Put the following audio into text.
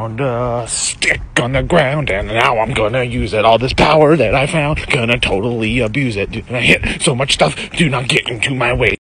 found a stick on the ground, and now I'm gonna use it. All this power that I found, gonna totally abuse it. I hit so much stuff, do not get into my way.